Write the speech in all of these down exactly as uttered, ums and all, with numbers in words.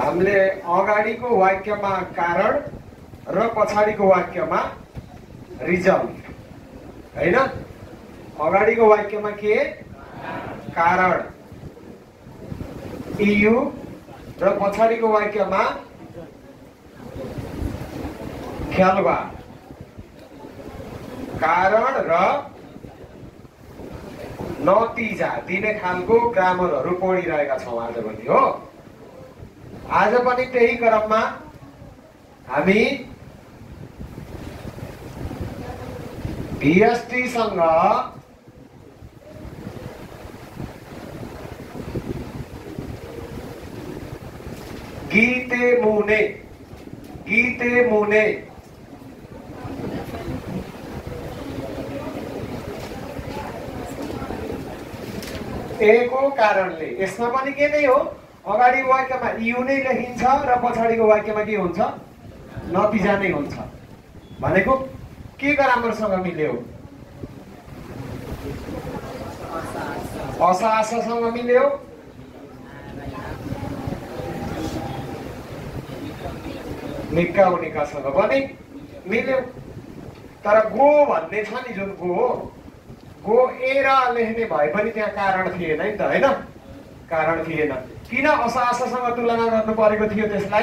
हामीले अगाडिको वाक्यमा कारण र पछाडिको वाक्यमा रिजल्ट हैन। अगाडिको वाक्यमा के कारण इयु र पछाडिको वाक्यमा ख्यालबा कारण र नतिजा दिने खालको ग्रामरहरू पढिरहेका छौँ आज पनि हो। आज पनि त्यही क्रममा हामी भिएसटी सँग गीते मुने गीते मुने एको कारणले, यसमा पनि के नै हो, अगाडिको वाक्यमा इयु नै लेखिन्छ र पछाडिको वाक्यमा के हुन्छ नतिजा नै हुन्छ। भनेको के ग्रामरसँग मिल्यो? असासँग मिल्यो, निक्का उनिकासँग पनि मिल्यो। तर गो भन्ने छ नि जुन गो गो एर लेख्ने भए पनि त्यहाँ कारण थिएन नि त हैन। कारण थिएन, किन असासँग तुलना गर्नु परेको थियो त्यसलाई?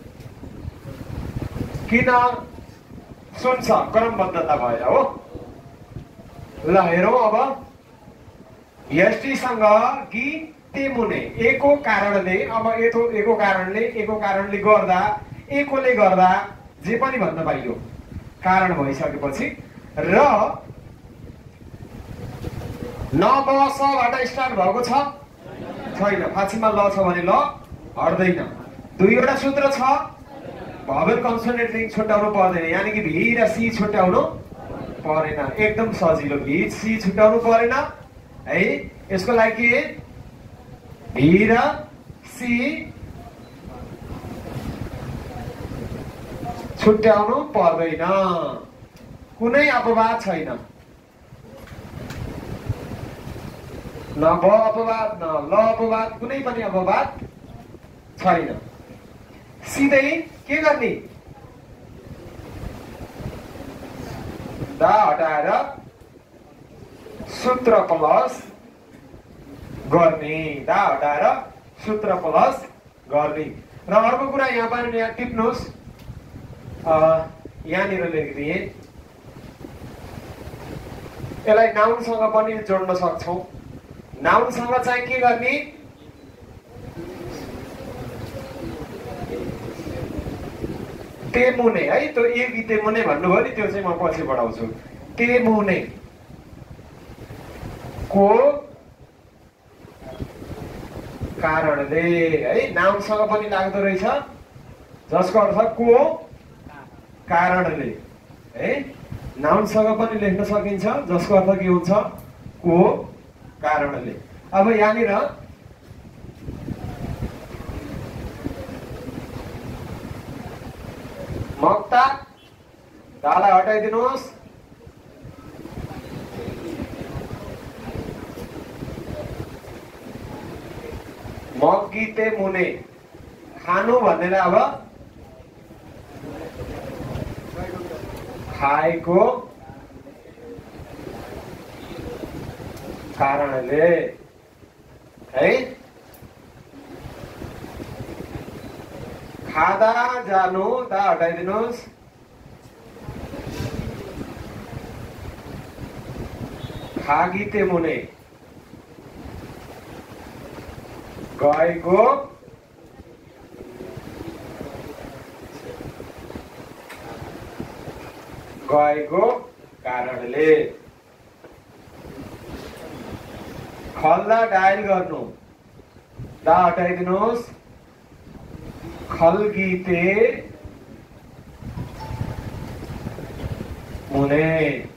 किन? सुन्छ क्रमबद्धता भएर हो। ल हेरौँ अब यष्टिसँग गीते मुने एको कारणले, अब एतो एको कारणले एको कारणले गर्दा एकोले गर्दा जे पनि भन्न पाइयो कारण भइसकेपछि र न बसबाट स्टार्ट भएको छ छैन, फाँसीमा ल छ भने ल हट्दैन। दुईवटा सूत्र छ, भवेल कन्सोनेन्ट लिङ्क छुट्याउनु पर्दैन, यानि कि भी र सी छुट्याउनु परेन। एकदम सजिलो, भी सी छुट्याउनु परेन है। यसको लागि भी र सी छुट्याउनु पर्दैन, कुनै अपवाद छैन। न ब अपवाद न ल अपवाद, कुनै पनि अपवाद छैन। सिधै के गर्ने? दा हटाएर सूत्र प्लस गर्ने, दा हटाएर सूत्र प्लस गर्ने। र अर्को कुरा यहाँ पनि यहाँ टिप्नुहोस्, यहाँनिर लेखिदिए यसलाई नाउनसँग पनि जोड्न सक्छौँ। नाउनसँग चाहिँ के गर्ने? तेमुने है, त्यो एक तेमुने भन्नुभयो नि, त्यो चाहिँ म पछि बढाउँछु। तेमुने को कारणले है, नाउनसँग पनि लाग्दो रहेछ, जसको अर्थ को कारणले है। नाउनसँग पनि लेख्न सकिन्छ जसको अर्थ के हुन्छ को कारणले। अब यहाँनिर मक्ता दालाई हटाइदिनुहोस्। मगिते मुने खानु भन्नेलाई अब खाएको कारणले है। खादा जानु दा हटाइदिनुहोस्। खागिते मुने गएको गएको कारणले। खल्दा डायल गर्नु दा हटाइदिनुहोस्। खल्गिते मुने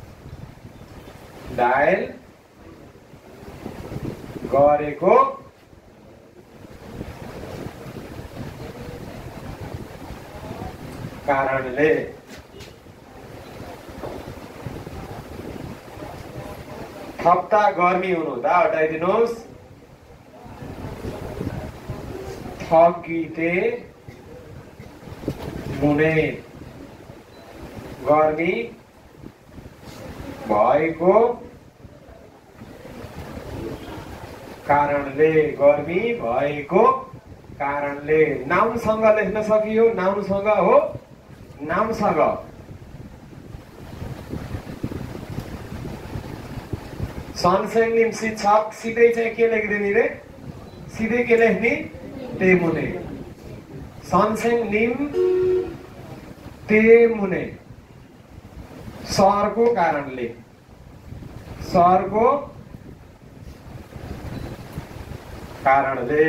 डायल गरेको कारणले। थप्ता गर्मी हुनु दा हटाइदिनुहोस्। थगिते मुने गर्मी भएको कारणले गर्मी भएको कारणले नाउनसँग लेख्न सकियो नाउनसँग हो नाउनसँग सनसेन निम शिक्षक सिधै चाहिँ के लेखिदिने रे सिधै के लेख्ने ते मुने सनसेन निम ते मुने सहरको कारणले सहरको कारणले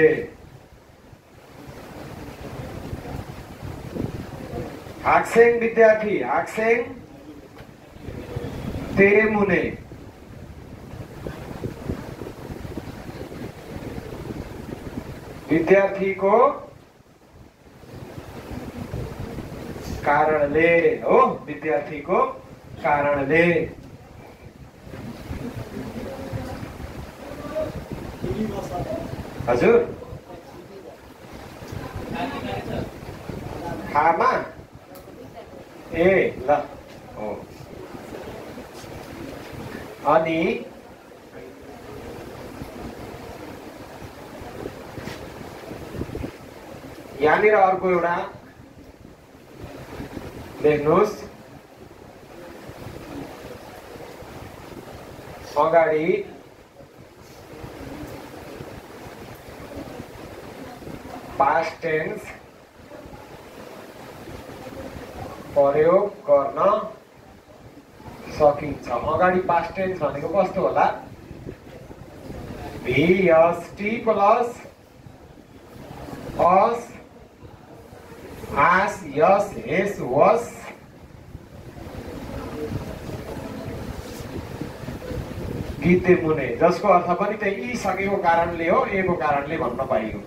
हाक्सेङ विद्यार्थी हाक्सेङ ते मुने विद्यार्थीको कारणले हो विद्यार्थीको कारणले हजुर खामा ए ल हो अनि यहाँनिर अर्को एउटा लेख्नुहोस् अगाडि पास्ट टेन्स प्रयोग गर्न सकिन्छ अगाडि पास्ट टेन्स भनेको कस्तो होला भिएसटी प्लस अस आस यस हेस वस गीते मुने जसको अर्थ पनि त्यही ई सकेको कारणले हो ए को कारणले भन्न पाइयो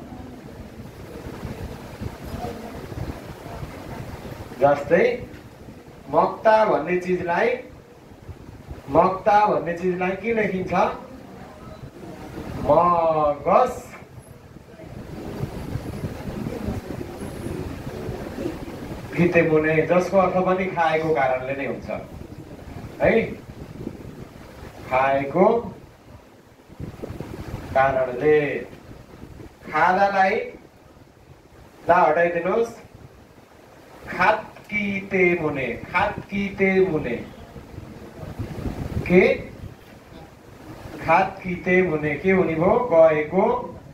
जस्तै मक्ता भन्ने चिजलाई मक्ता भन्ने चिजलाई के लेखिन्छ मगस गीते मुने जसको अर्थ पनि खाएको कारणले नै हुन्छ है खाएको कारणले खादालाई ला हटाइदिनुहोस् खात्किते मुने खात्किते मुने के खात्किते मुने के हुने भयो गएको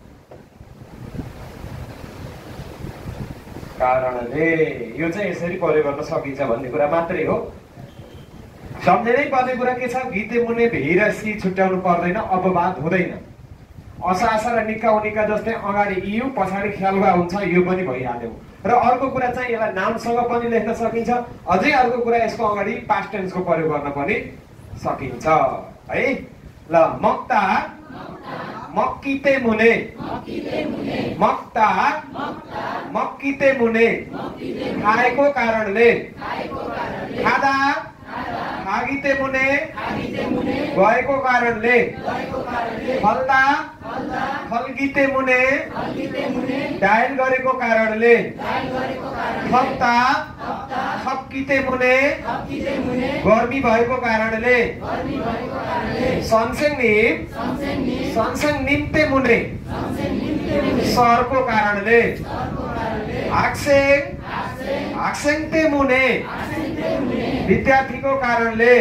कारणले यो चाहिँ यसरी प्रयोग गर्न सकिन्छ भन्ने कुरा मात्रै हो सम्झिनै पर्ने कुरा के छ गीते मुने भे र सी छुट्याउनु पर्दैन अपवाद हुँदैन असासा र निका उनिका जस्तै अगाडि यु पछाडि ख्यालवा हुन्छ यो पनि भइहाल्यो र अर्को कुरा चाहिँ यसलाई नामसँग पनि लेख्न सकिन्छ अझै अर्को कुरा यसको अगाडि पास्ट टेन्सको प्रयोग गर्न पनि सकिन्छ है ल मक्ता मक्किते मुने मक्ता मक्किते मुने खाएको कारणले खादा खागिते मुने गएको कारणले फल्दा फल्किते मुने डायल गरेको कारणले थप्ता थप्किते मुने गर्मी भएको कारणले सनसेङ निम सनसेङ निम्ते मुने सहरको कारणले हाक्सेङ हाक्सेङते मुने विद्यार्थीको कारणले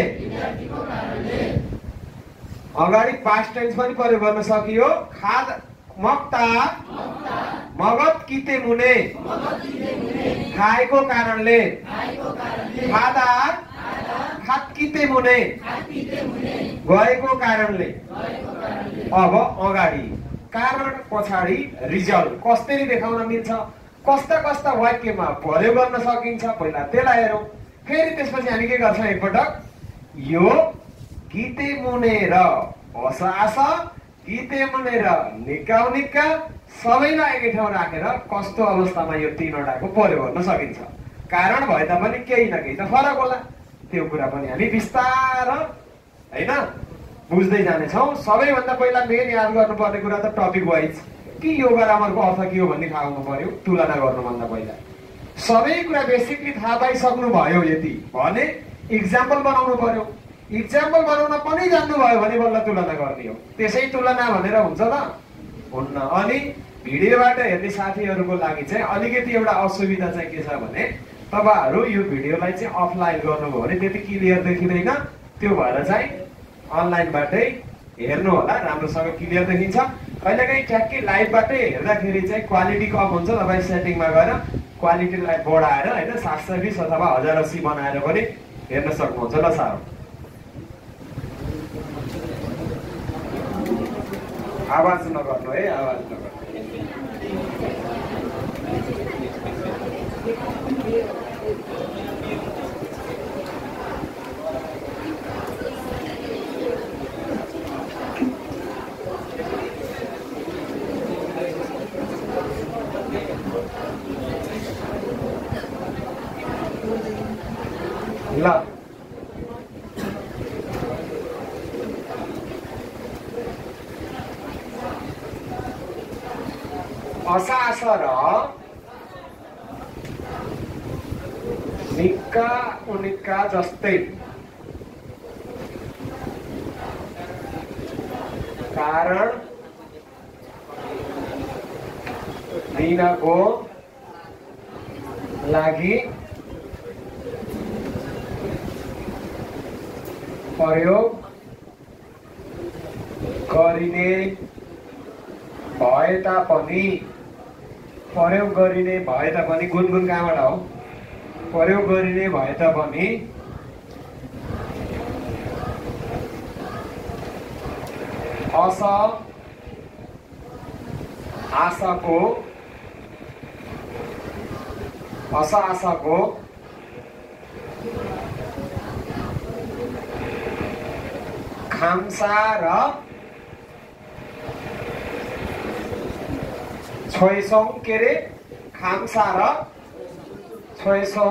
अगाडि पास्ट टेन्स पनि प्रयोग गर्न सकियो खाद मक्ता मगत किते मुने खाएको कारणले खादा खात्किते मुने गएको कारणले अब अगाडि कारण पछाडि रिजल्ट कसरी देखाउन मिल्छ कस्ता कस्ता वाक्यमा प्रयोग गर्न सकिन्छ पहिला त्यसलाई हेरौँ फेरि त्यसपछि हामी के गर्छौँ एकपटक यो गीते मुने र असास गीते मुने र निका निका सबैलाई एकै ठाउँ राखेर कस्तो अवस्थामा यो तीनवटाको प्रयोग गर्न सकिन्छ कारण भए तापनि केही न केही त फरक होला त्यो कुरा पनि हामी बिस्तार हैन बुझ्दै जानेछौँ सबैभन्दा पहिला मेन याद गर्नुपर्ने कुरा त टपिक वाइज कि यो बराबरको अर्थ के हो भन्ने थाहा हुनु पर्यो तुलना गर्नुभन्दा पहिला सबै कुरा बेसिकली थाहा पाइसक्नु भयो यति भने इक्जाम्पल बनाउनु पर्यो। इक्जाम्पल बनाउन पनि जान्नुभयो भने बल्ल तुलना गर्ने हो। त्यसै तुलना भनेर हुन्छ त? हुन्न। अनि भिडियोबाट हेर्ने साथीहरूको लागि चाहिँ अलिकति एउटा असुविधा चाहिँ के छ भने तपाईहरु यो भिडियोलाई चाहिँ अफलाइन गर्नुभयो भने त्यति क्लियर देखिँदैन। त्यो भएर चाहिँ अनलाइनबाटै हेर्नु होला, राम्रोसँग क्लियर देखिन्छ। कहिलेकाहीँ ट्याक्कै लाइभबाटै हेर्दाखेरि चाहिँ क्वालिटी कम हुन्छ। तपाईँ सेटिङमा गएर क्वालिटीलाई बढाएर होइन सात सय बिस अथवा हजार अस्सी बनाएर पनि हेर्न सक्नुहुन्छ। ल साह्रो आवाज नगर्नु है, आवाज नगर्नु। ल असास र निक्का उनिक्का जस्तै कारण दिनको लागि प्रयोग गरिने भए तापनि प्रयोग गरिने भए तापनि गुनगुन कहाँबाट हो? प्रयोग गरिने भए तापनि अस आशाको अस आशाको खाम्सा र छोइसौं के रे खाम्सा र छोइसौं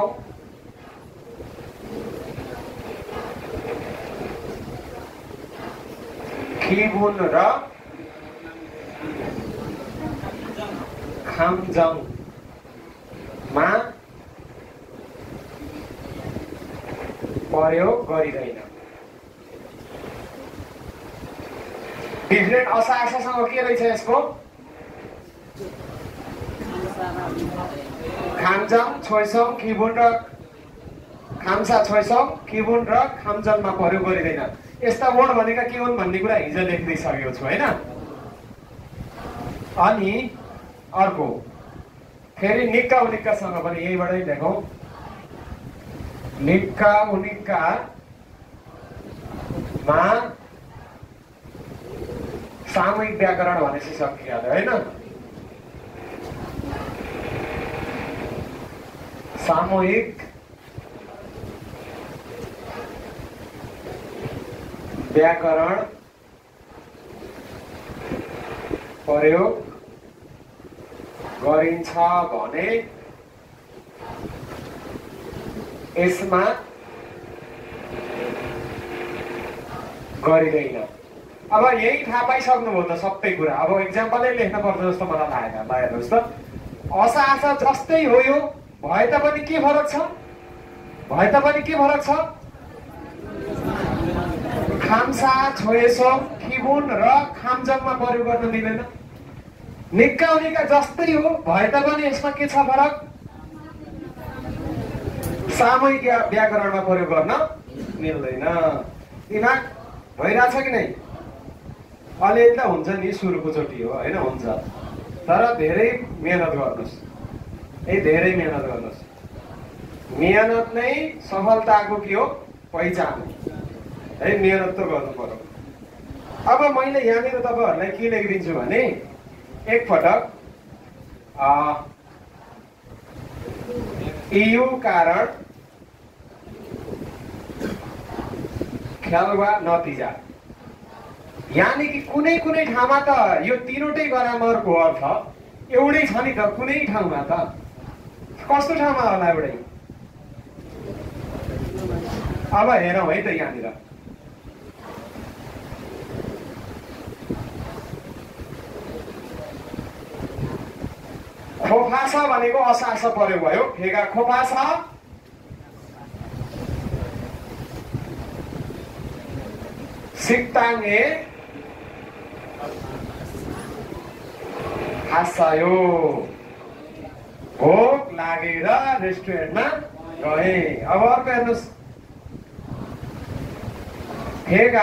खिबुन र खाम्जङ मा प्रयोग गरिँदैन। डिफ्रेन्ट असा आशासँग के रहेछ यसको? खाम्जङ छोइसौं खिबुन र खाम्सा छोइसौं खिबुन र खाम्जङमा प्रयोग गरिँदैन। यस्ता वर्ड भनेका के हुन् भन्ने कुरा हिजो लेख्दिसकेको छु होइन। अनि अर्को फेरि निक्का उनिक्कासँग पनि यहीबाटै लेखौँ। निक्का उनिक्का मा सामूहिक व्याकरण भनेपछि सकिहाल्यो होइन। सामूहिक व्याकरण प्रयोग गरिन्छ भने यसमा गरिँदैन। अब यही थाहा पाइसक्नुभयो त सबै कुरा। अब इक्जाम्पलै लेख्न पर्छ जस्तो मलाई लागेन। ल हेर्नुहोस् त, असा आशा जस्तै हो यो भए तापनि के फरक छ? भए तापनि के फरक छ? खाम्सा छोएसौं खिबुन र खाम्जङमा प्रयोग गर्न दिँदैन। निक्का उनिक्का जस्तै हो भए तापनि यसमा के छ फरक? सामूहिक व्याकरणमा प्रयोग गर्न मिल्दैन। दिमाग भइरहेछ कि नै? अलिअलि त हुन्छ नि, सुरुको चोटि हो होइन, हुन्छ। तर धेरै मेहनत गर्नुहोस् है, धेरै मेहनत गर्नुहोस्। मेहनत नै सफलताको के हो? पहिचान है। मेहनत त गर्नु पर्यो। अब मैले यहाँनिर तपाईँहरूलाई के लेखिदिन्छु भने एकपटक यो कारण ख्याल वा नतिजा, यानी कि कुनै कुनै ठाउँमा त यो तीनवटै ग्रामरको अर्थ एउटै छ नि त। कुनै ठाउँमा त कस्तो ठाउँमा होला एउटै? अब हेरौँ है त यहाँनिर। खोफा छ भनेको असास पर्यो भयो फेगा खोफा छ सिक्ताङे हास्यो भोक लागेर रेस्टुरेन्टमा गए। अब अर्को हेर्नुहोस् फेगा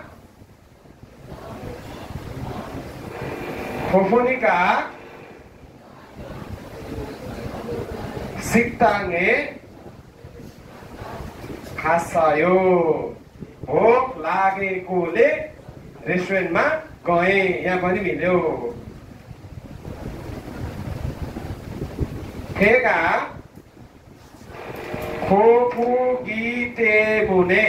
फोफोनिका सिक्ताङे हास्यो भोक लागेकोले रेस्टुरेन्टमा गए। यहाँ पनि मिल्यो। फेगा खोफु गीते मुने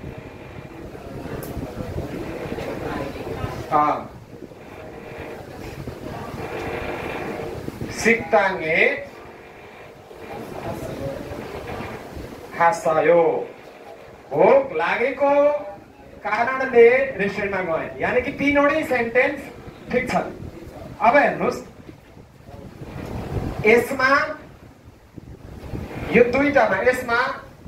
सिक्ताङे हास्यो भोक लागेको कारणले रेस्टुरेन्टमा गए। यानी कि तीनवटै सेन्टेन्स ठिक छन्। अब हेर्नुहोस् यसमा यो दुईटामा यसमा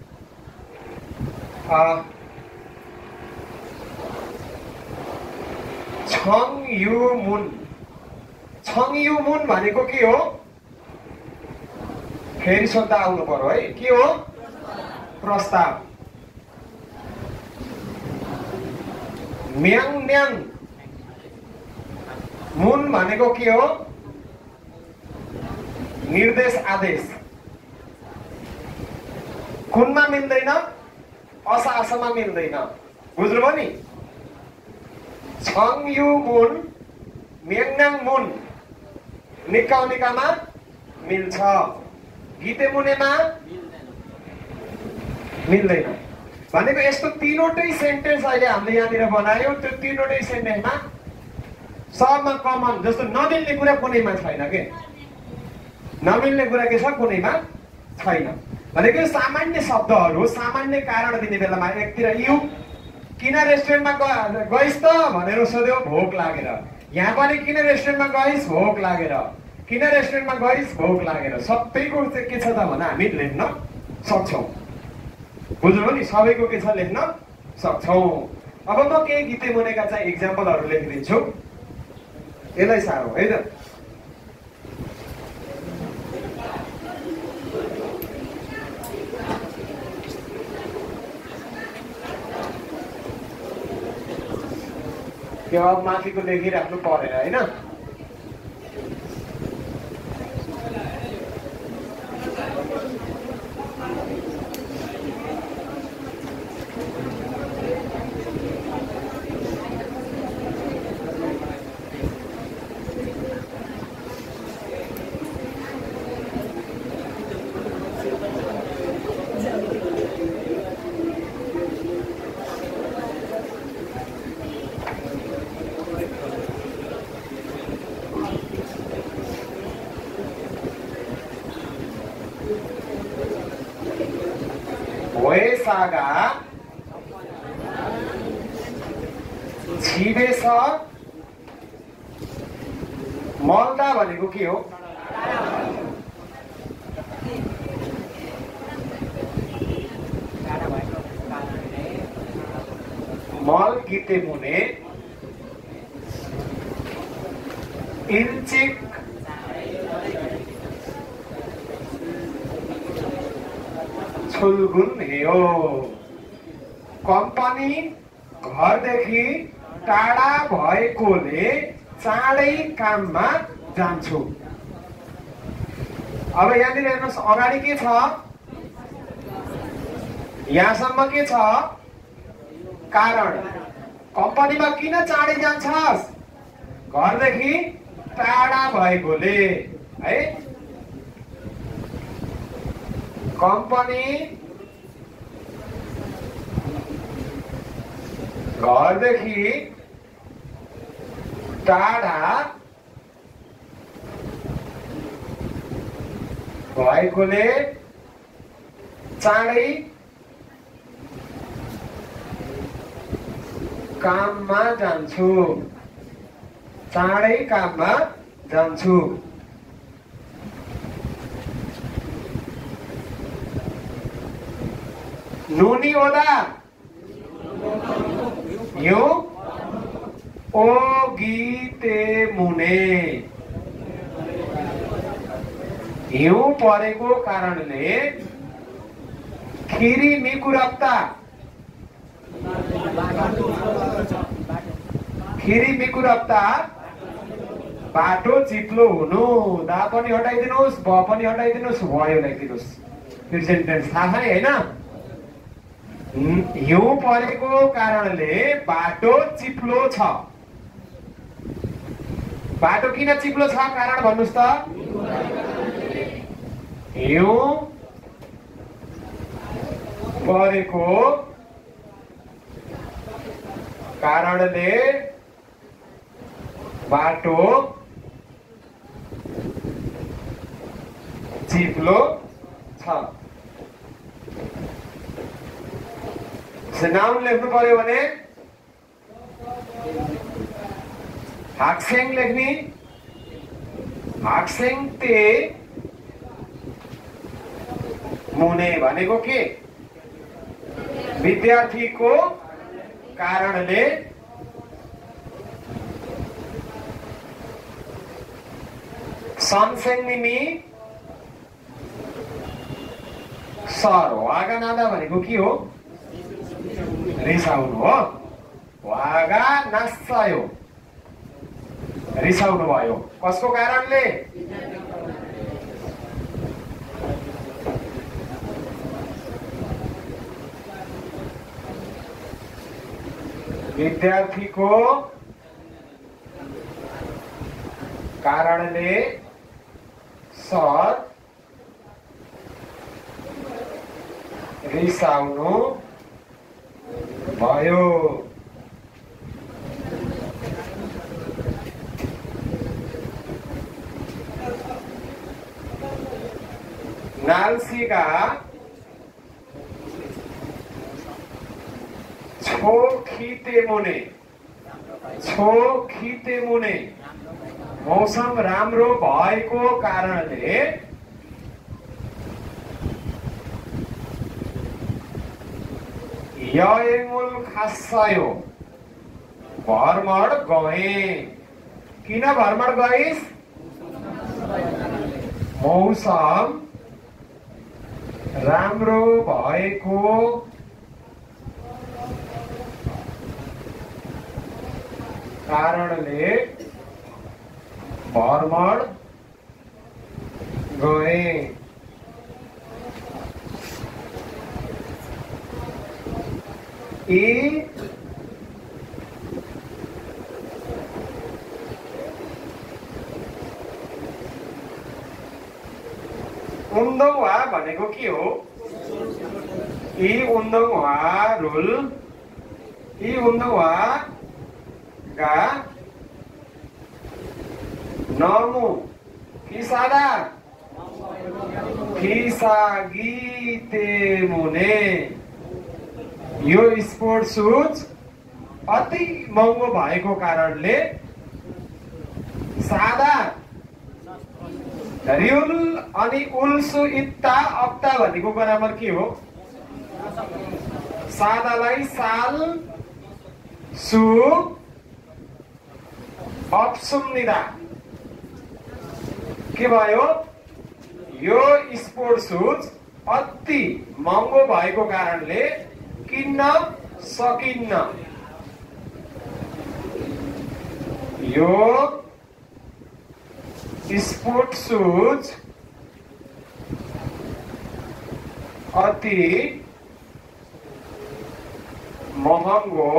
छङ यु मुन छङ यु मुन भनेको के हो? फेरि सोध्दा आउनु पर्यो है। के हो? प्रस्ताव। म्याङ म्याङ मुन भनेको के हो? निर्देश आदेश। कुनमा मिल्दैन असासमा मिल्दैन। बुझ्नुभयो नि? छङ यु मुन म्याङ मुन निकाउ निकामा मिल्छ गीते मुनेमा मिल्दैन। भनेको यस्तो तीनवटै सेन्टेन्स अहिले हामीले यहाँनिर बनायौँ। त्यो तीनवटै सेन्टेन्समा सबमा कमन जस्तो नमिल्ने कुरा कुनैमा छैन के नमिल्ने कुरा के छ कुनैमा छैन। भनेको सामान्य शब्दहरू सामान्य कारण दिने बेलामा एकतिर यु किन रेस्टुरेन्टमा गइस् त भनेर सोध्यो भोक लागेर। यहाँ पनि किन रेस्टुरेन्टमा गइस् भोक लागेर। किन रेस्टुरेन्टमा गइस् भोक लागेर। सबैको चाहिँ के छ त भने हामी लेख्न सक्छौँ। बुझ्नुभयो नि? सबैको के छ लेख्न सक्छौँ। अब म केही गीते मुनेका चाहिँ इक्जाम्पलहरू लेखिदिन्छु। यसलाई साह्रो है त। त्यो अब माथिको लेखिराख्नु परेन होइन। वेसागा छिबेछ मल्दा भनेको के हो? मल गीते मुने इल्चिक छुलगुन हेयो। कम्पनी घरदेखि टाढा भएकोले चाँडै काममा जान्छु। अब यहाँनिर हेर्नुहोस् अगाडि के छ? यहाँसम्म के छ? कारण। कम्पनीमा किन चाँडै जान्छस्? घरदेखि टाढा भएकोले है। कम्पनी घरदेखि टाढा भएकोले चाँडै काममा जान्छु। चाँडै काममा जान्छु। नुनी ओदा हिउँ ओगिते मुने हिउँ परेको कारणले खिरी मिकुरप्ता खिरी मिकुरप्ता बाटो चिप्लो हुनु। दा पनि हटाइदिनुहोस्, ब पनि हटाइदिनुहोस्, भयो लेखिदिनुहोस्। प्रेजेन्ट टेन्स थाहा छ नि हैन? हिउँ परेको कारणले बाटो चिप्लो छ। बाटो किन चिप्लो छ कारण भन्नुस् त? हिउँ परेको कारणले बाटो चिप्लो छ। नाउन लेख्नु पर्यो भने हाक्सेङ लेख्ने। हाक्सेङ ते मुने भनेको के? विद्यार्थीको कारणले सनसेङनिमी सर वागा नादा भनेको के हो? रिसाउनु हो। वागा नास्सायो रिसाउनु भयो। कसको कारणले? विद्यार्थीको कारणले सर रिसाउनु भयो। नाल्सीका छो खीते मुने छो खीते मुने मौसम राम्रो भएको कारणले यमुल खासायो भ्रमण गए। किन भ्रमण गइस्? मौसम राम्रो भएको कारणले भ्रमण गए। यी उन्दौवा भनेको के हो? यी उन्दौवा रुल यी उन्दौवा गा नमु किसादा किसागीते मुने यो स्पोर्ट सुज अति महँगो भएको कारणले सादा रिउल अनि उल्सु इत्ता अप्ता भनेको बराबर के हो? सादालाई साल सु अप्सुम्निदा के भयो? यो स्पोर्ट सुज अति महँगो भएको कारणले किन्न सकिन्न। यो स्पोर्ट सुज अति महँगो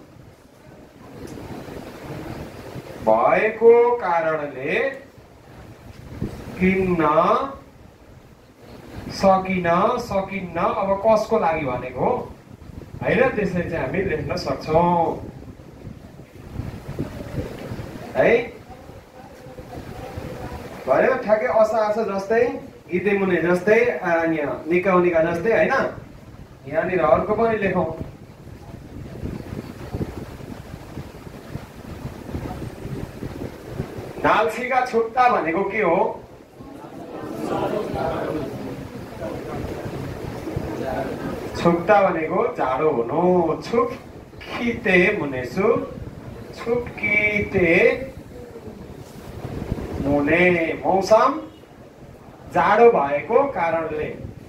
भएको कारणले किन्न सकिन सकिन्न। अब कसको लागि भनेको हैन? त्यसरी चाहिँ हामी लेख्न सक्छौं है। भयो ठ्याक्कै असा आसा जस्तै इते मुने जस्तै यहाँ निकाउनिका जस्तै हैन? यहाँनिर अर्को पनि लेखौं। नाल्सीका छुट्टा भनेको के हो? छुप्ता भनेको जाडो हुनु। छुप्किते मुनेसु छुप्किते मुने मौसम जाडो भएको कारणले।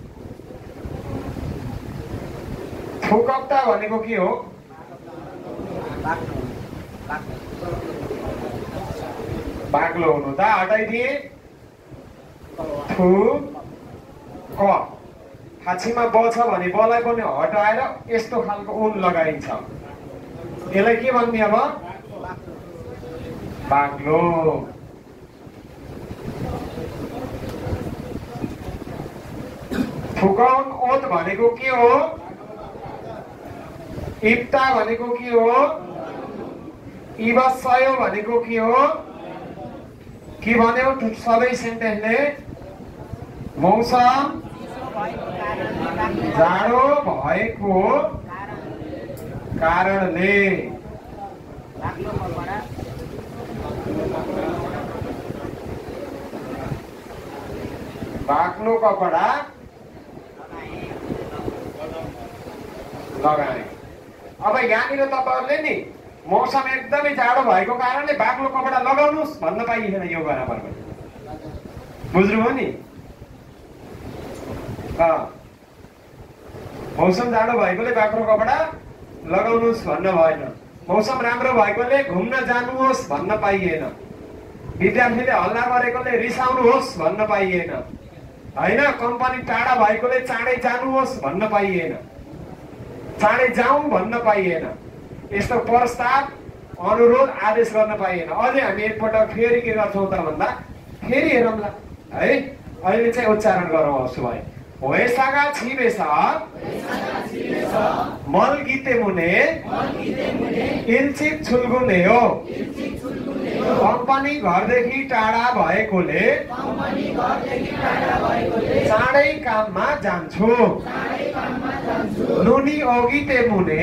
थुकप्ता भनेको के हो? बाक्लो हुनु। दा हटाइदिए थु क फाँचीमा ब छ भने बलाई पनि हटाएर यस्तो खालको उन लगाइन्छ। यसलाई के भन्ने अब? बाक्लो। थुकाउन ओत भनेको के हो? इप्ता भनेको के हो? इबसयो भनेको के हो? के भन्यो सबै सेन्टेन्सले? मौसम जाडो भएको कारणले। बाक्लो कपडा लगाए। अब यहाँनिर तपाईहरुले नि मौसम एकदमै जाडो भएको कारणले बाक्लो कपडा लगाउनुस् भन्न पाइएन यो बराबरमा। बुझ्नुभयो नि? मौसम जाडो भएकोले बाक्लो कपडा लगाउनुस् भन्न भएन। मौसम राम्रो भएकोले घुम्न जानुहोस् भन्न पाइएन। विद्यार्थीले हल्ला गरेकोले रिसाउनुहोस् भन्न पाइएन। हैन, कम्पनी टाढा भएकोले चाँडै जानुहोस् भन्न पाइएन। चाँडै जाउँ भन्न पाइएन। यस्तो प्रस्ताव अनुरोध आदेश गर्न पाइएन। अझै हामी एकपटक फेरि के गर्छौँ त भन्दा फेरि हेरौँला है। अहिले चाहिँ उच्चारण गरौँ। होस् भाइ होएसागा छिबेसा मल गीते मुने इल्चिक छुल्गुने हो। कम्पनी घरदेखि टाढा भएकोले चाँडै काममा जान्छु। नुनी ओगिते मुने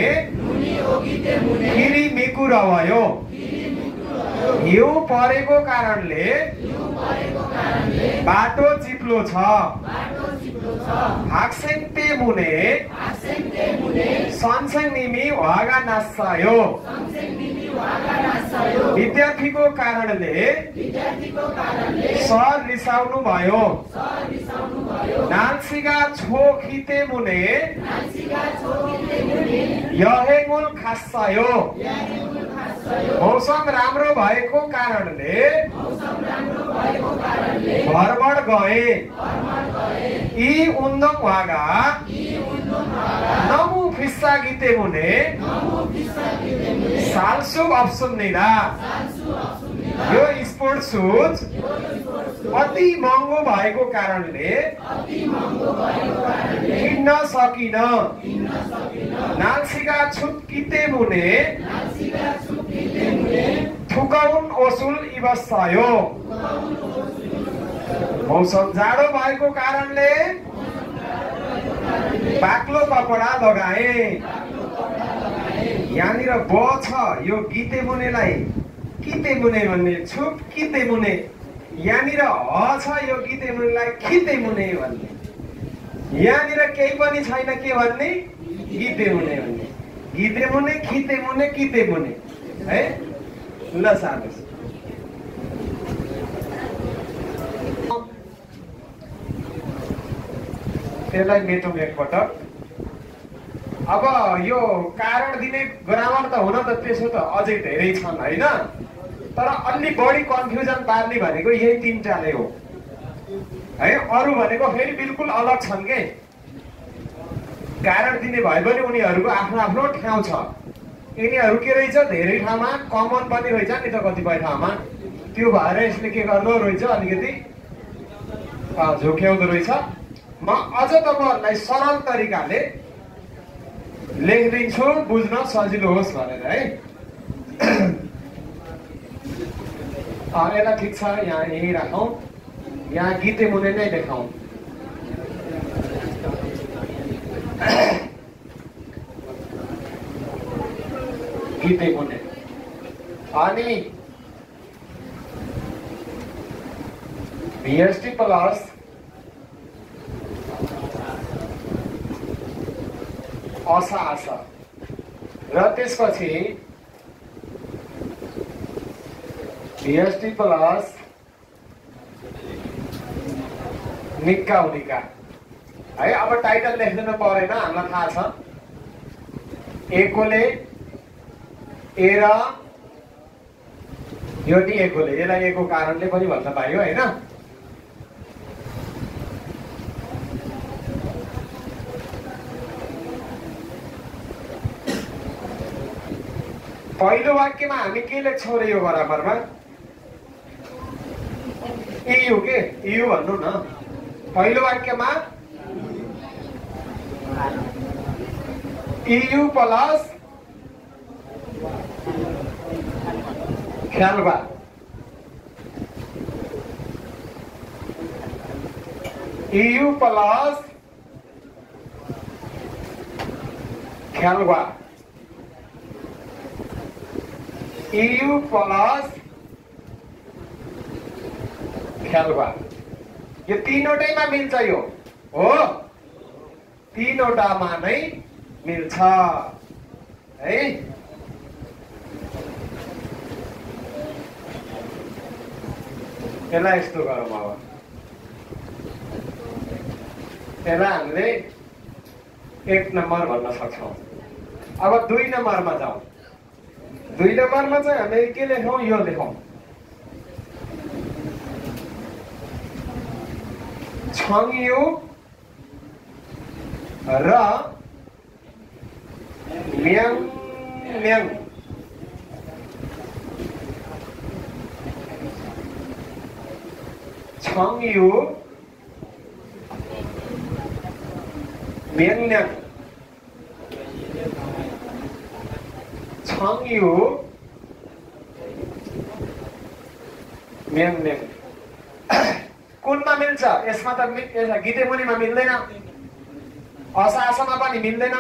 किरी मिकुर भयो। हिउँ परेको कारणले बाटो चिप्लो छ। हाक्सेङते मुने सनसेङ निमी वागा नास्सायो। विद्यार्थीको कारणले सर रिसाउनु भयो। नान्सिगा छोखिते मुने यहेमुल खास्सायो। मौसम राम्रो भएको कारणले भरमण गए। यी उन्दम वागा नमु फिस्सा गीते मुने सालसु अप्सुन निरा। यो स्पोर्ट सुज अति महँगो भएको कारणले किन्न सकिन। नाल्सिका छुटकिते मुने थुकाउन ओसुल इबस्सायो। मौसम जाडो भएको कारणले बाक्लो कपडा लगाए। यहाँनिर ब छ, यो गीते मुनेलाई किते मुने भन्ने। छुप किते मुने। यहाँनिर ह छ, यो गीते मुनेलाई खिते मुने भन्ने। यहाँनिर केही पनि छैन के भन्ने? गीते मुने भन्ने। गीते मुने, खिते मुने, किते मुने है। ल सार्नुहोस्। त्यसलाई मेटौँ एकपटक। अब यो कारण दिने ग्रामर त हुन त त्यसो त अझै धेरै छन् हैन, तर अलि बढी कन्फ्युजन पार्ने भनेको यही तीनटाले हो है। अरु भनेको फेरि बिल्कुल अलग छन् के। कारण दिने भए पनि उनीहरूको आफ्नो आफ्नो ठाउँ छ। यिनीहरू के रहेछ, धेरै ठाउँमा कमन पनि रहेछ नि त कतिपय ठाउँमा। त्यो भएर यसले के गर्दो रहेछ, अलिकति झुक्याउँदो रहेछ। म अझ तपाईहरुलाई सरल तरिकाले लेखिदिन्छु बुझ्न सजिलो होस् भनेर है। यसलाई ठिक छ, यहाँ यही राखौँ। यहाँ गीते मुने नै देखाउँ। गीते मुने अनि भिएसटी प्लस असास र त्यसपछि भिएसटी प्लस निक्का हुनिका है। अब टाइटल लेख्दिनु परेन, हामीलाई थाहा छ एकोले ए र यो टी एकोले, यसलाई एको कारणले पनि भन्न पाइयो हैन। पहिलो वाक्यमा हामी के लेख्छौँ र यो बराबरमा इयु के इयु भन्नु न। पहिलो वाक्यमा इयु प्लस ख्यालबा, इयु प्लस ख्यालबा, इयु प्लस ख्यालबा। यो तीनवटैमा मिल्छ, यो हो तीनवटामा नै मिल्छ है। यसलाई यस्तो गरौँ, अब यसलाई हामीले एक नम्बर भन्न सक्छौँ। अब दुई नम्बरमा जाउँ। दुई नम्बरमा चाहिँ हामीले के लेखौँ, यो लेखौँ छङ्यु र म्याङ म्याङ। छङ्यु म्याङ म्याङ, छङ्यु म्याङ म्याङ। कुनमा मिल्छ? यसमा त गीते मुनिमा मिल्दैन, असासमा पनि मिल्दैन,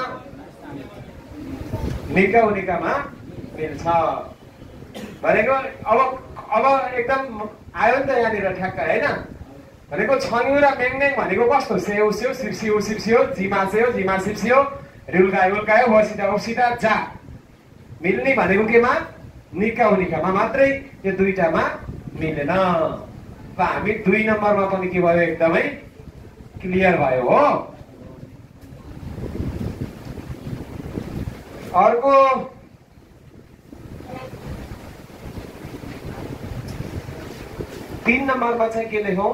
निका उनिकामा मिल्छ भनेको। अब अब एकदम आयो नि त यहाँनिर ठ्याक्क हैन। भनेको छङ्यु र मेङमेङ भनेको कस्तो? सेउ सेउ सिप्सियो सिप्सियो, जिमा सेउ जिमा सिप्सियो, रिउल्कायो उल्कायो, वसिता उसिता जा। मिल्ने भनेको केमा? निका उनिकामा मात्रै। यो दुईटामा मिलेन। हामी दुई नम्बरमा पनि के भयो, एकदमै क्लियर भयो हो। अर्को तीन नम्बरमा चाहिँ के लेखौँ?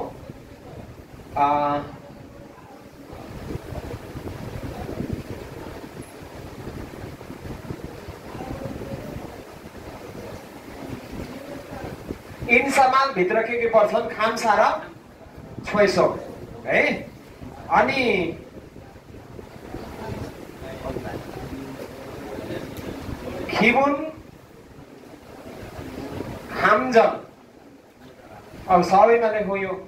इन सामान भित्र के के पर्छन्? खाम्सा र छोइसो है। अनि खिबुन खामजङ। अब सबैमा लेखौँ यो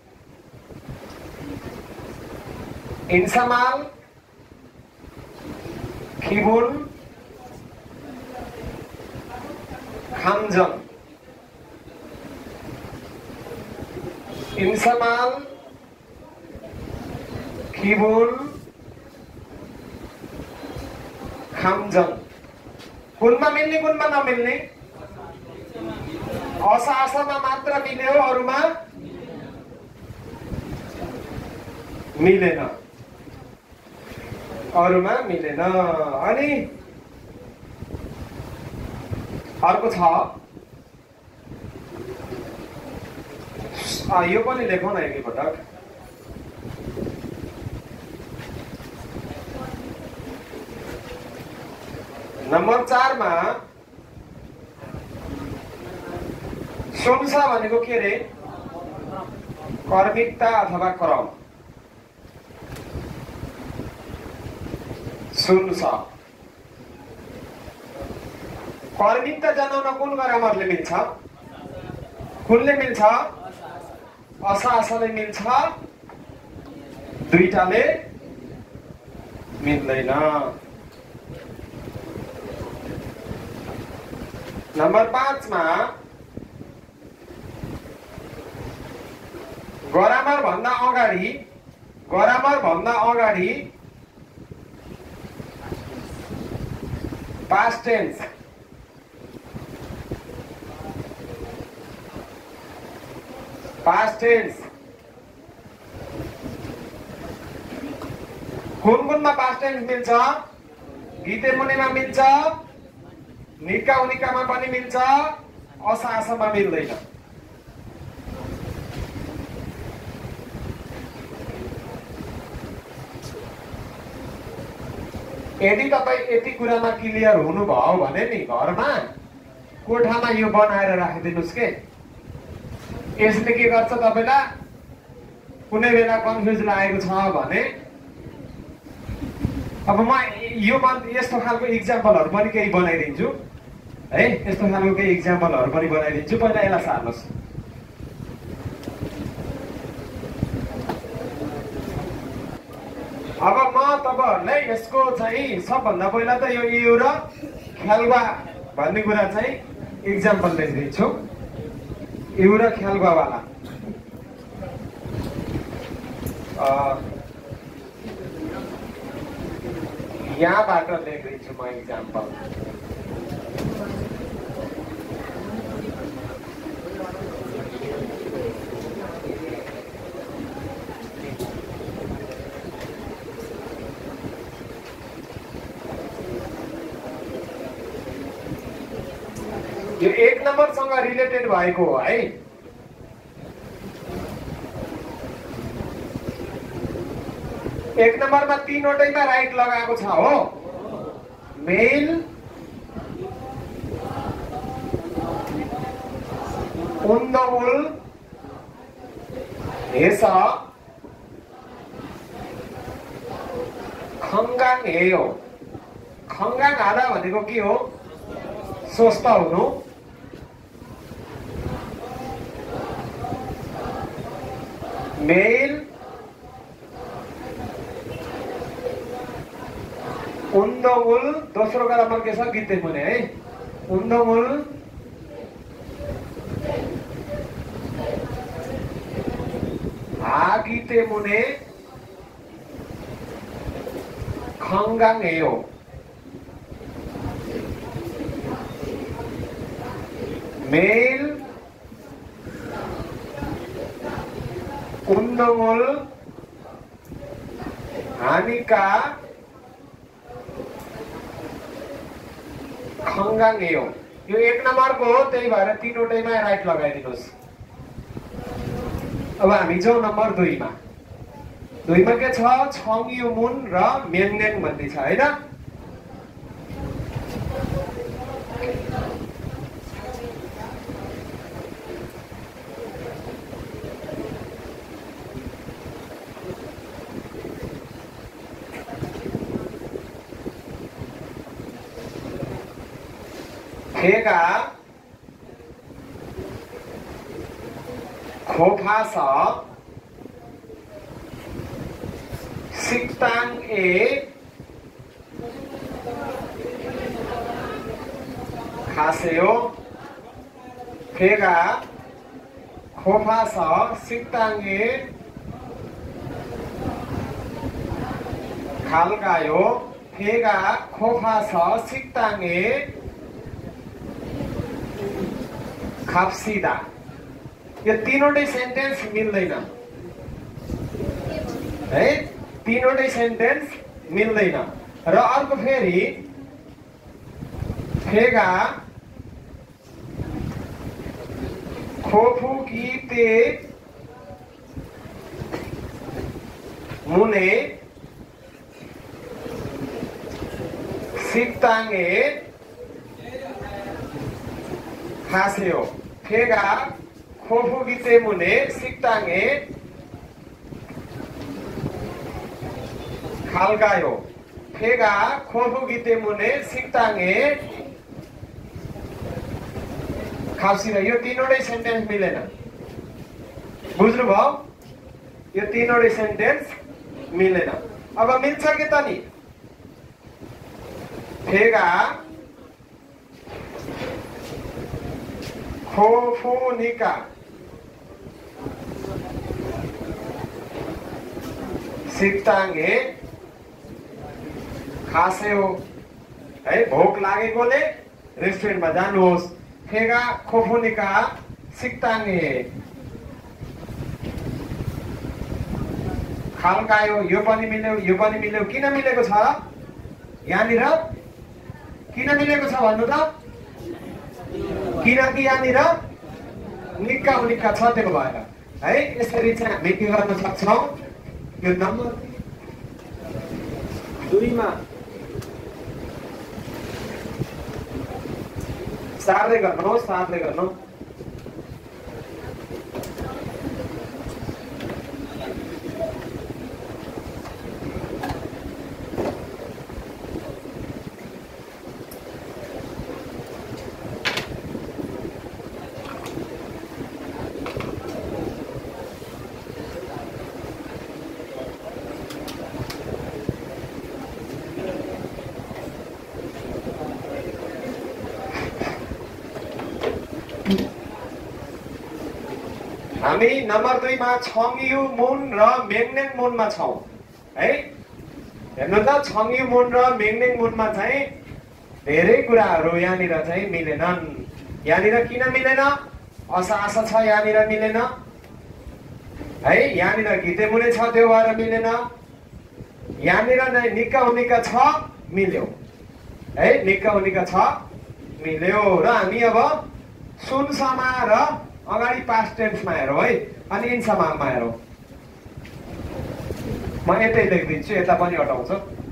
इन्सामाल खिबुन खामजङ। इन्सामाल खिबुन खामजङ। कुनमा मिल्ने, कुनमा नमिल्ने? असासमा मात्र मिल्यो, अरूमा मिलेन, अरूमा मिलेन। अनि अर्को छ, यो पनि लेखौँ न एकैपटक। नम्बर चारमा सुनसा भनेको के रे? कर्मिकता अथवा क्रम। सुनसा कर्मिकता जनाउन कुन ग्रामरले मिल्छ? कुनले मिल्छ? असासले मिल्छ, दुईटाले मिल्दैन। नम्बर पाँचमा ग्रामर भन्दा अगाडि ग्रामर भन्दा अगाडि पास्ट टेन्स पास्ट टेन्स कुन कुनमा पास्ट टेन्स मिल्छ? गीते मुनिमा मिल्छ, निका उनिकामा पनि मिल्छ, असासमा मिल्दैन। यदि तपाईँ यति कुरामा क्लियर हुनुभयो भने नि घरमा कोठामा यो बनाएर राखिदिनुहोस् के। यसले के गर्छ तपाईलाई कुनै बेला कन्फ्युज लागेको छ भने अब म यो यस्तो खालको इक्जाम्पलहरू पनि केही बनाइदिन्छु है, यस्तो खालको केही इक्जाम्पलहरू पनि बनाइदिन्छु। पहिला यसलाई सार्नुहोस्। अब म तपाईहरुलाई यसको चाहिँ सबभन्दा पहिला त यो इउ र ख्यालबा भन्ने कुरा चाहिँ इक्जाम्पल लेखिदिन्छु। इउ र ख्यालबा वाला यहाँबाट लेखिदिन्छु म इक्जाम्पल। यो एक नम्बरसँग रिलेटेड भएको हो है। एक नम्बरमा तीनवटैमा राइट लगाएको छ हो। मेल उन्दउल हेस खङ्गाङ हेयो। खङ्गाङ हादा भनेको के हो? स्वस्थ हुनु। मेल उन्दउल दोस्रो ग्रामर के छ? गीते मुने है। उन्दउल हा गीते मुने खङ्गाङ हेयो। मेल उन्दमुल हानिका खङ्गाङ हेयो। यो एक नम्बरको हो, त्यही भएर तीनवटैमा राइट लगाइदिनुहोस्। अब हामी जाउँ नम्बर दुईमा। दुईमा के छ? छङयुमुन र म्याङन्याङ भन्ने छ हैन। फेगा खोफास सिक्ताङ ए खासेयो। फेगा खोफास सिक्ताङ ए खालगायो। फेगा खोफास सिक्ताङ ए खाप्सिदा। यो तीनवटै सेन्टेन्स मिल्दैन है, तीनवटै सेन्टेन्स मिल्दैन। र अर्को फेरि फेगा खोफु गीते मुने सिक्ताङे खासेयो। फेगा खोफु गीते मुने सिक्ताङे खालगायो। फेगा खोफु गीते मुने सिक्ताङे खाप्सिदा। यो तीनवटै सेन्टेन्स मिलेन। बुझ्नुभयो? यो तीनवटै सेन्टेन्स मिलेन। अब मिल्छ के त नि? फेगा खोफुनिका सिक्ताङे खासेयो। है भोक लागेकोले रेस्टुरेन्टमा जानुहोस् फेगा खोफुनिका सिक्ताङ्गे खालकायो यो पनि मिल्यो यो पनि मिल्यो किन मिलेको छ यहाँनिर किन मिलेको छ भन्नु त किनकि यहाँनिर निक्का निक्का छ त्यो भएर है यसरी चाहिँ हामी के गर्न सक्छौँ यो नम्बर दुईमा सार्दै गर्नु सार्दै गर्नु हामी नम्बर दुईमा छङ्यु मुन र मेङनेङ मुनमा छौँ है हेर्नु त छङ्यु मुन र मेङनेङ मुनमा चाहिँ धेरै कुराहरू यहाँनिर चाहिँ मिलेनन् यहाँनिर किन मिलेन असा आशा छ यहाँनिर मिलेन है यहाँनिर घिते मुने छ त्यो भएर मिलेन यहाँनिर नै निक्का उनिका छ मिल्यो है निक्का उनिका छ मिल्यो र हामी अब सुनसमा र अगाडि पास्ट टेन्समा हेरौँ है अनि इन्समामा हेरौँ म यतै लेखिदिन्छु यता पनि हटाउँछ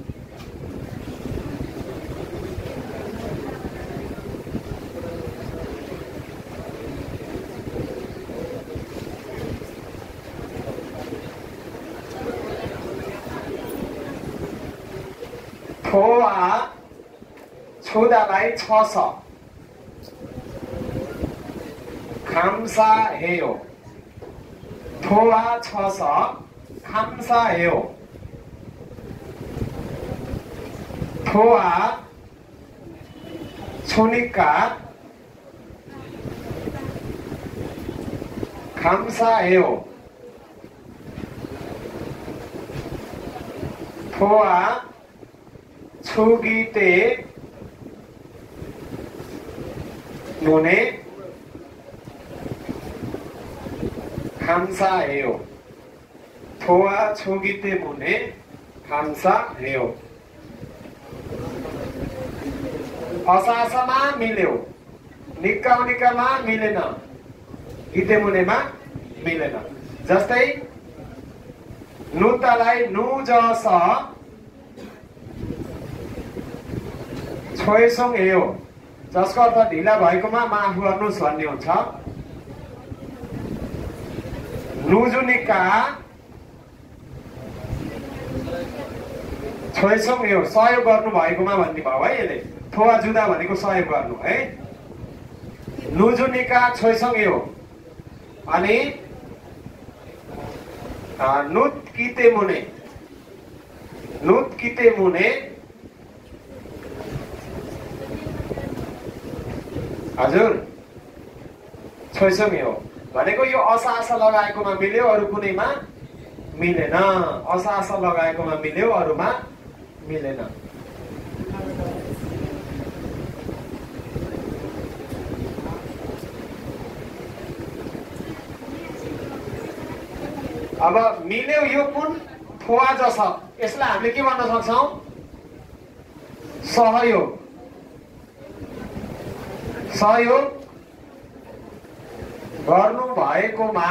थोआ छुदालाई छ स खाम्सा हेयो थोआ छ स खाम्सा हेयो थोआ छोनिका खाम्सा हेयो थोआ छुगीते मुने खाम्सा हेयो थोआ छुगीते मुने खाम्सा हेयो असासमा मिल्यो निक्का निक्कामा मिलेन गीते मुनेमा मिलेन जस्तै नुतालाई नु जस छोएसोङ हेयो जसको अर्थ ढिला भएकोमा माफ गर्नुहोस् भन्ने हुन्छ नुजुनिका छोएसोङ हेयो सहयोग गर्नु भएकोमा भन्ने भयो है यसले थोआ जुदा भनेको सहयोग गर्नु है नुजुनिका छोएसोङ हेयो अनि नुत किते मुने नुत किते मुने हजुर छोएसोङ हेयो भनेको यो असाआशा लगाएकोमा मिल्यो अरू कुनैमा मिलेन असाआशा लगाएकोमा मिल्यो अरूमा मिलेन अब मिल्यो यो कुन थोआ जस यसलाई हामीले के भन्न सक्छौं सहयोग सहयोग गर्नु भएकोमा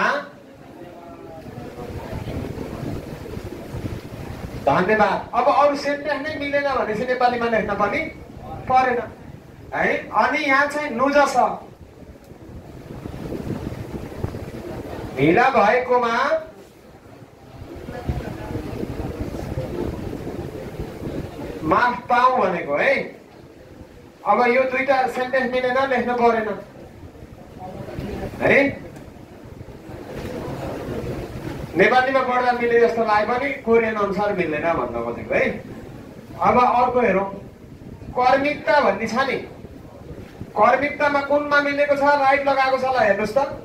धन्यवाद अब अरू सेन्टेन्स नै मिलेन भनेपछि नेपालीमा लेख्न पनि परेन है अनि यहाँ चाहिँ नुजस ढिला भएकोमा माफ पाऊ भनेको है अब यो दुईटा सेन्टेन्स मिलेन लेख्न परेन है नेपालीमा पढ्दा मिले जस्तो लागे पनि कोरियन अनुसार मिल्दैन भन्न खोजेको है अब अर्को हेरौँ कर्मिकता भन्ने छ नि कर्मिकतामा कुनमा मिलेको छ राइट लगाएको छ ल हेर्नुहोस् त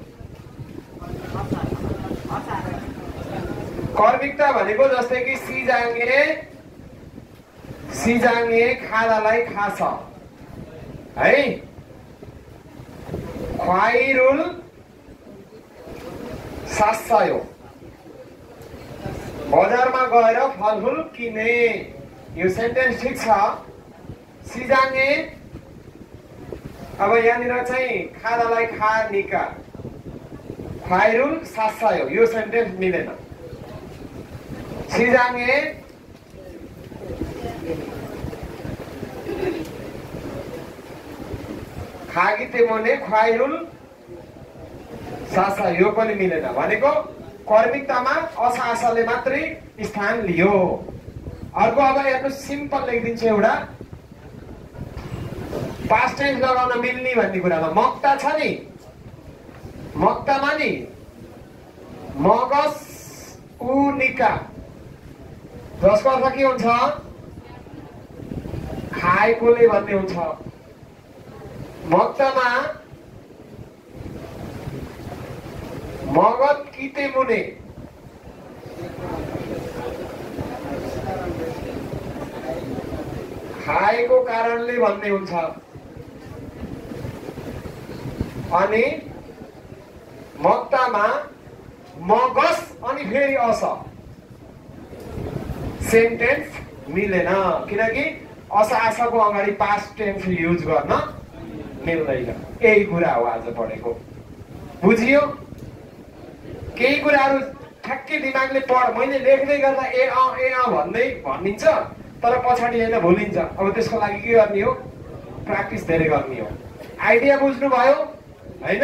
कर्मिकता भनेको जस्तै कि सिजाङ्गे सिजाङे खादालाई खाछ है। ख्वाइरुल सास्सायो बजारमा गएर फलफुल किने। यो सेन्टेन्स ठीक छ। सिजाङे अब यहाँनिर चाहिँ खादालाई खा निका, ख्वाइरुल सास्सायो यो सेन्टेन्स मिलेन। सिजाङे खागी तेमोने ख्वाइरुल सासा यो पनि मिलेन। भनेको कर्मिकतामा असा आशाले मात्रै स्थान लियो। अर्को अब हेर्नु सिम्पल लेखिदिन्छु एउटा पास्ट टेन्स लगाउन मिल्ने भन्ने कुरामा मक्ता छ नि, मक्तामा नि मगस उनिका जसको अर्थ के हुन्छ खाएकोले भन्ने हुन्छ। मक्तामा मगत किते मुने खाएको कारणले भन्ने हुन्छ। अनि मक्तामा मगस अनि फेरि अस सेन्टेन्स मिलेन, किनकि अस आशाको अगाडि पास्ट टेन्स युज गर्न मिल्दैन। यही कुरा हो आज पढेको। बुझियो? केही कुराहरू ठ्याक्कै दिमागले पढ, मैले लेख्दै गर्दा ए अ ए अ भन्दै भनिन्छ तर पछाडि होइन भुलिन्छ। अब त्यसको लागि के गर्ने हो? प्र्याक्टिस धेरै गर्ने हो। आइडिया बुझ्नुभयो होइन?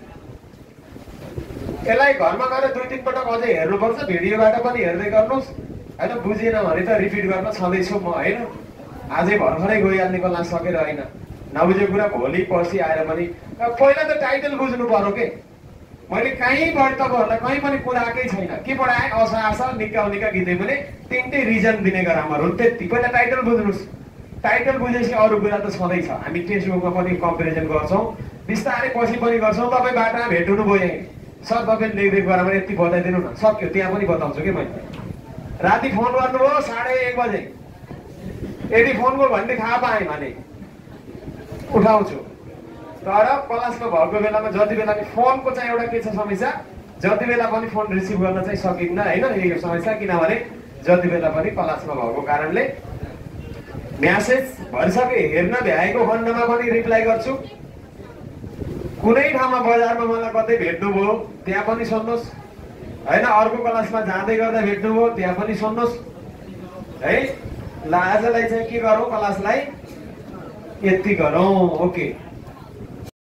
यसलाई घरमा गएर दुई तिन पटक अझै हेर्नुपर्छ, भिडियोबाट पनि हेर्दै गर्नुहोस् होइन। बुझेन भने त रिपिट गर्न छँदैछु म होइन। आजै भर्खरै गइहाल्ने बेला सकेर होइन, नबुझेको कुरा भोलि पर्सि आएर पनि। पहिला त टाइटल बुझ्नु पर्यो के। मैले कहीँ पढेँ तपाईँहरूलाई कहीँ पनि कुरा आएकै छैन। के पढाएँ? असा आशा निका निका गीतै पनि तिनटै रिजन दिने ग्रामर हुन् त्यति। पहिला टाइटल बुझ्नुहोस्, टाइटल बुझेपछि अरू कुरा त छँदैछ। हामी टेक्स्ट बुकमा पनि कम्पेरिजन गर्छौँ, बिस्तारै पछि पनि गर्छौँ। तपाईँ बाटोमा भेट्नु भयो यहीँ सर तपाईँले लेख्दै ग्रामर यति बताइदिनु न, सक्यो त्यहाँ पनि बताउँछु कि मैले। राति फोन गर्नुभयो साढे एक बजे, यदि फोन गर्नु भन्ने थाहा पाएँ भने उठाउँछु। तर क्लासमा भएको बेलामा जति बेला पनि फोनको चाहिँ एउटा के छ समस्या, जति बेला पनि फोन रिसिभ गर्न चाहिँ सकिन्न होइन। यो समस्या किनभने जति बेला पनि क्लासमा भएको कारणले म्यासेज भरिसके हेर्न भ्याएको खण्डमा पनि रिप्लाई गर्छु। कुनै ठाउँमा बजारमा मलाई कतै भेट्नुभयो त्यहाँ पनि सुन्नुहोस् होइन। अर्को क्लासमा जाँदै गर्दा भेट्नुभयो त्यहाँ पनि सुन्नुहोस् है। ल आजलाई चाहिँ के गरौँ, क्लासलाई यति गरौँ। ओके।